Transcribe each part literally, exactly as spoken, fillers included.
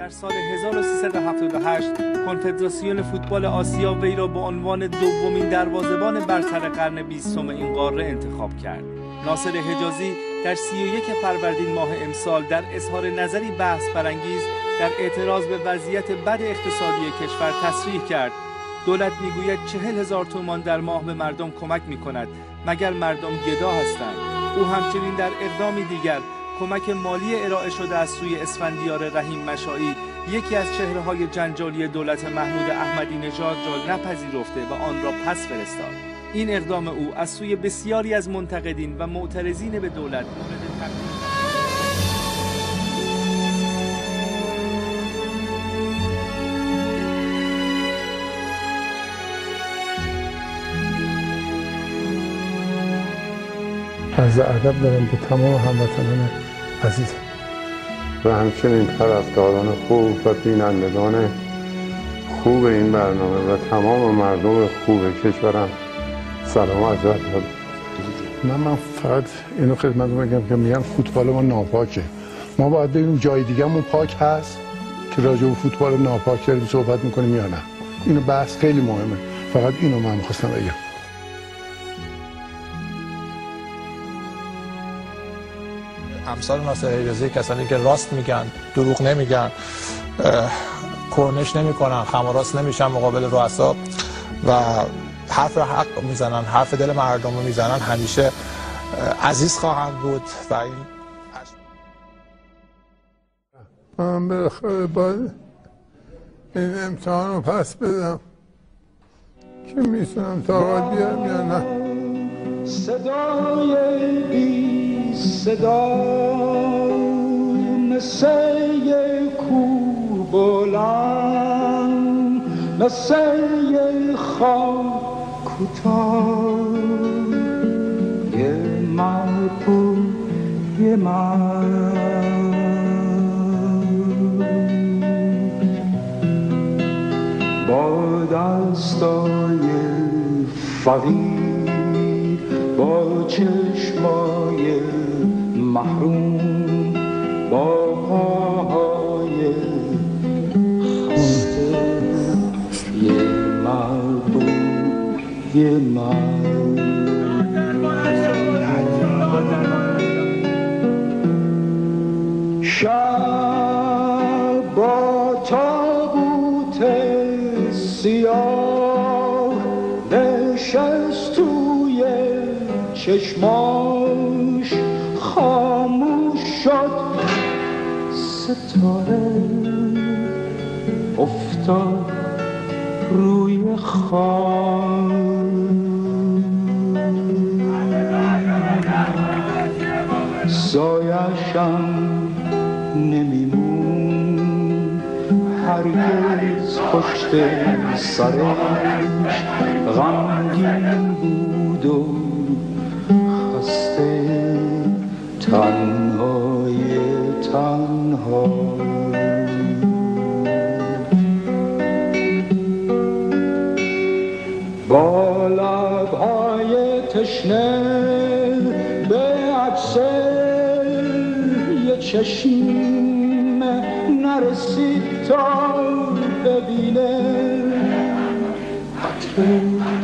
سال هزار و سیصد و هفتاد و هشت کنفدراسیون فوتبال آسیا وی را به عنوان دومین دروازه‌بان برتر قرن بیستم این قاره انتخاب کرد. ناصر حجازی در سی و یک فروردین ماه امسال در اظهار نظری بحث برانگیز در اعتراض به وضعیت بد اقتصادی کشور تصریح کرد: دولت میگوید چهل هزار تومان در ماه به مردم کمک میکند، مگر مردم گدا هستند؟ او همچنین در اقدامی دیگر کمک مالی ارائه شده از سوی اسفندیار رحیم مشائی، یکی از چهره‌های جنجالی دولت محمود احمدی نژاد را نپذیرفته و آن را پس فرستاد. این اقدام او از سوی بسیاری از منتقدین و معترضین به دولت مورد تقدیر عرض ادب دارم به تمام هموطنان عزیزم و همچنین طرفداران خوب و بینندگان خوب این برنامه و تمام مردم خوب کشورم سلام عرض ادب. من من فقط اینو خدمتتون بگم که میگن فوتبال ما ناپاکه. ما باید ببینیم جای دیگه‌مون پاک هست که راجع به فوتبال ناپاک داریم صحبت میکنیم یا نه. اینو بحث خیلی مهمه. فقط اینو من می‌خواستم بگم. امثال ناصر حجازی کسانی که راست میگن، دروغ نمیگن، کرنش نمیکنن، خم و راست نمیشن مقابل رؤسا و حرف حق میزنن، حرف دل مردم رو میزنن، همیشه عزیز خواهند بود و این من بالاخره باید این امتحان رو پس بدم که میتونم طاقت بیارم یا نه. صدای بی صدا مثل یک کوه بلند، مثل یک خاک کوتاه، یه مرد و یه مرد با دستای فقیر، با چشمای محروم، با پاهای خسته، یه مرد و یه مرد. شب با تابوت سیاه نشست توی چشماش، خاموش شد ستاره، افتاد روی خاک. سایه‌شم نمیمون هرگز پشت سرش، غمگین بود و خسته، تنهای تنها. با لبهای تشنه به عکس یه چشم نرسید تا ببینه، قطره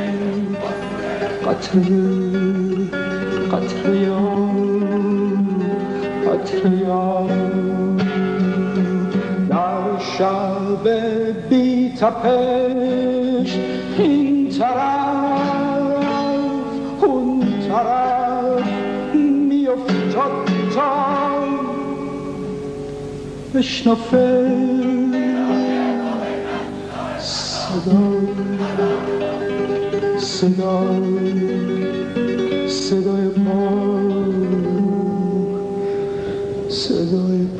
قطره قطره قطره در شب بی تپش، این طرف اون طرف میافتاد تا بشنفه صدا صدا صدای پا، صدای